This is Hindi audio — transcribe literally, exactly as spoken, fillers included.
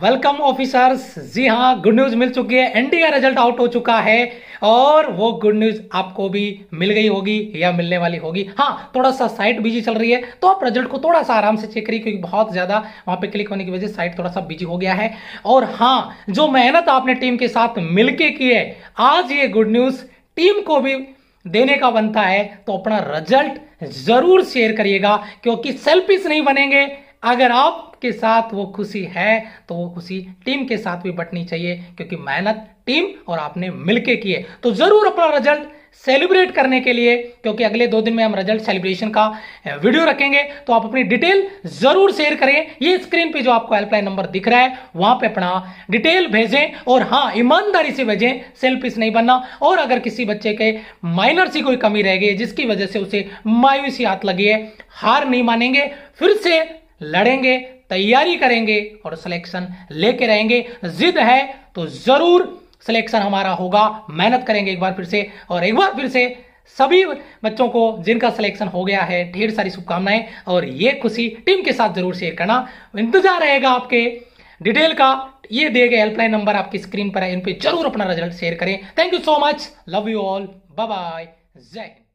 Welcome officers. जी हाँ, गुड न्यूज मिल चुकी है। एनडी का रिजल्ट आउट हो चुका है और वो गुड न्यूज आपको भी मिल गई होगी या मिलने वाली होगी। हाँ, थोड़ा सा साइट बिजी चल रही है तो आप रिजल्ट को थोड़ा सा आराम से चेक करिए, क्योंकि बहुत ज्यादा वहां पे क्लिक होने की वजह से साइट थोड़ा सा बिजी हो गया है। और हाँ, जो मेहनत आपने टीम के साथ मिलके की है, आज ये गुड न्यूज टीम को भी देने का बनता है, तो अपना रिजल्ट जरूर शेयर करिएगा, क्योंकि सेल्फिश नहीं बनेंगे। अगर आपके साथ वो खुशी है तो वो खुशी टीम के साथ भी बंटनी चाहिए, क्योंकि मेहनत टीम और आपने मिलके की है। तो जरूर अपना रिजल्ट सेलिब्रेट करने के लिए, क्योंकि अगले दो दिन में हम रिजल्ट सेलिब्रेशन का वीडियो रखेंगे, तो आप अपनी डिटेल जरूर शेयर करें। ये स्क्रीन पे जो आपको हेल्पलाइन नंबर दिख रहा है वहां पे अपना डिटेल भेजें, और हाँ, ईमानदारी से भेजें, सेल्फिश नहीं बनना। और अगर किसी बच्चे के माइनर सी कोई कमी रह गई जिसकी वजह से उसे मायूसी हाथ लगी है, हार नहीं मानेंगे, फिर से लड़ेंगे, तैयारी करेंगे और सिलेक्शन लेके रहेंगे। जिद है तो जरूर सिलेक्शन हमारा होगा, मेहनत करेंगे एक बार फिर से। और एक बार फिर से सभी बच्चों को जिनका सिलेक्शन हो गया है, ढेर सारी शुभकामनाएं, और ये खुशी टीम के साथ जरूर शेयर करना। इंतजार रहेगा आपके डिटेल का। ये दिए गए हेल्पलाइन नंबर आपकी स्क्रीन पर है, इन पे जरूर अपना रिजल्ट शेयर करें। Thank you so much, love you all, bye bye, जय हिंद।